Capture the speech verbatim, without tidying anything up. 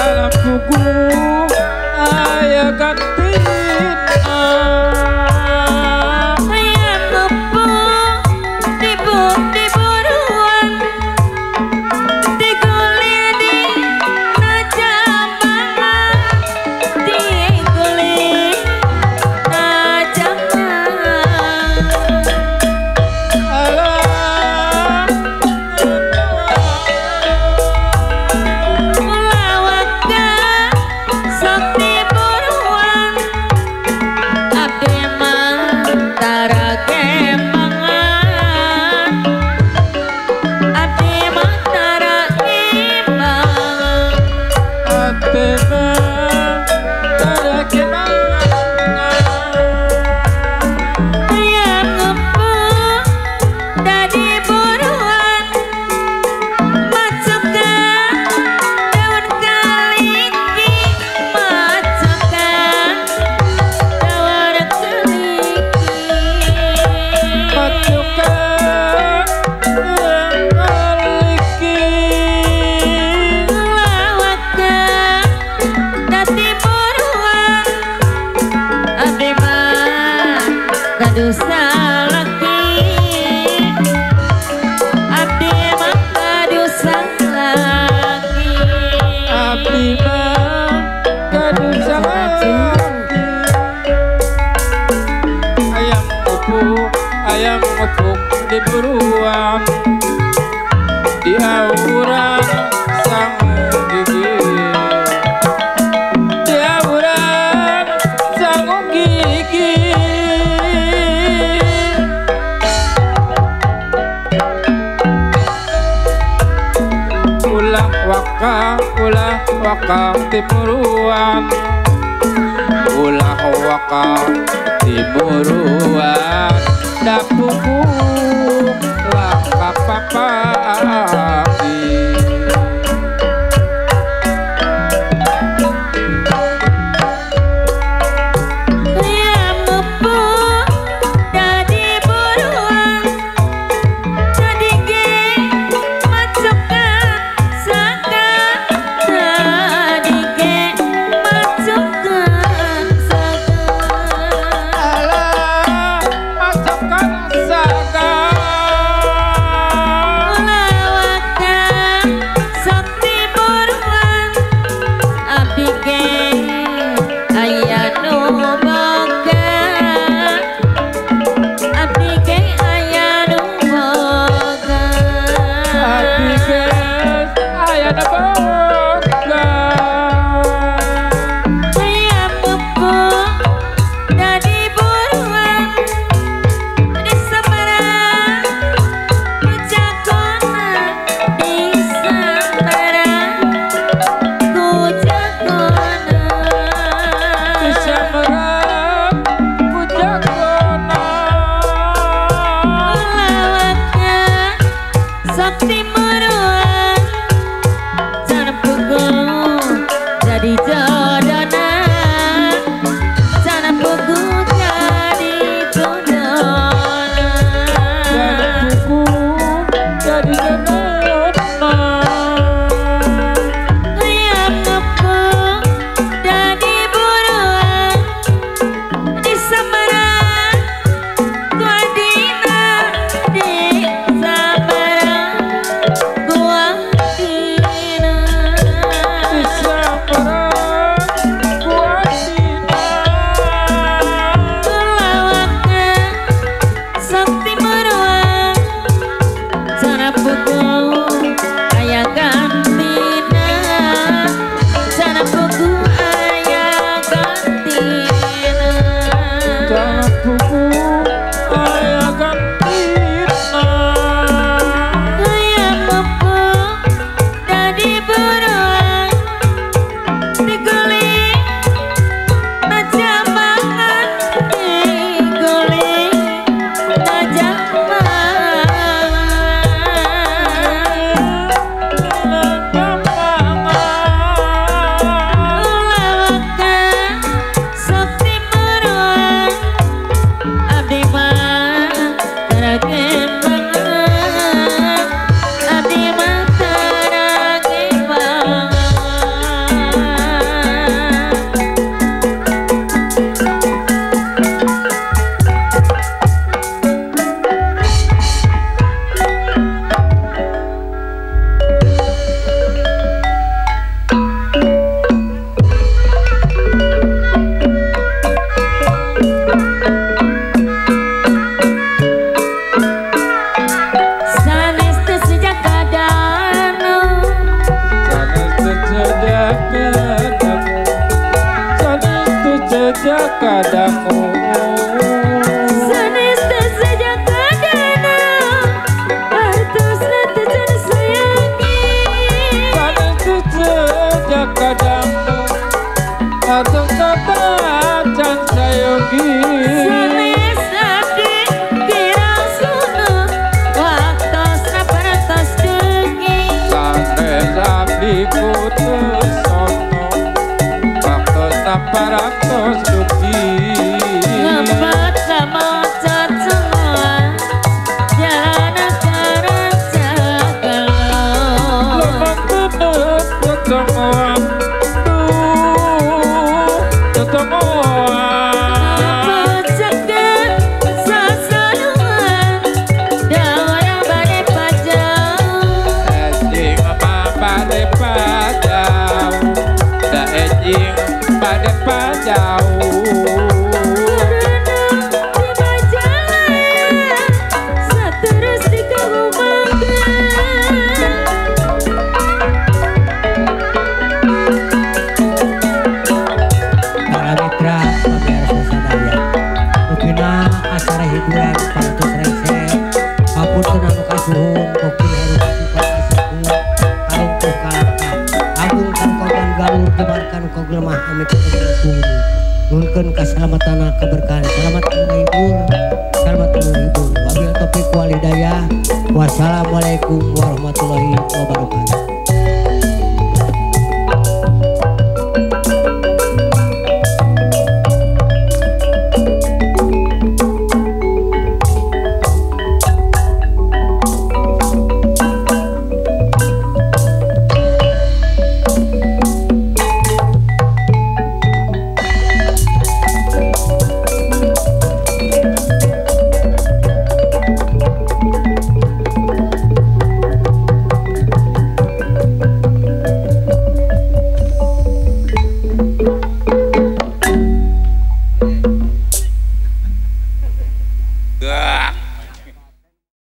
dalam buku ayah kantin ayah kepo tibuk tiburuan diguli di najamangan diguli najamangan alah mulawaka sakti buruan abdi mantara kemangan abdi mantara imbangan Atema ada kemangan ayah ngepu dadi buruan macukan daun kaliki macukan daun kaliki Majukan kaliki ngelawakan dadi buruan abdi mah kadusa laki abdi mah kadusa laki Abdi mah kadusa laki ayam ngepuk ayam ngepuk di buruan di auran sang gigi di auran sang gigi ulah waka ulah waka timuruan ulah waka timuruan dapuku lah kapapaki ayah ngepu dadi buruan jadi ge macukan saka jadi ge macukan saka alah masakan saga mulawaka kadang sanes tu sejak kadangmu Sanes teu sejak kadana artosna teu can sayangi sanes tu sejak kadangmu atau kata can sayogi Sanes abdi kirang sunu waktosna parantos deugi sanes abdi putus sono waktu saparantos dugi Lempat kamocot semua jalan karan cakalo lemah bener ketemu Pecahkan sasaluan Dawara bade pajau Ejing apa pada pajau Da ejing pada pajau Berenang di Majalaya Saterus di Kabupaten Para mitra pemirsa sadaya mungkina acara hiburan pantos rese hapunten anu kasuhun kopi haru kasukan kasuhun karungkuh kalangka agung kan kogan galur jebarkan kogel mah amit kegel nuhunkeun kaslametana keberkahan selamat menghibur selamat menghibur wabil taufiq wal hidayah wassalamualaikum warahmatullahi wabarakatuh.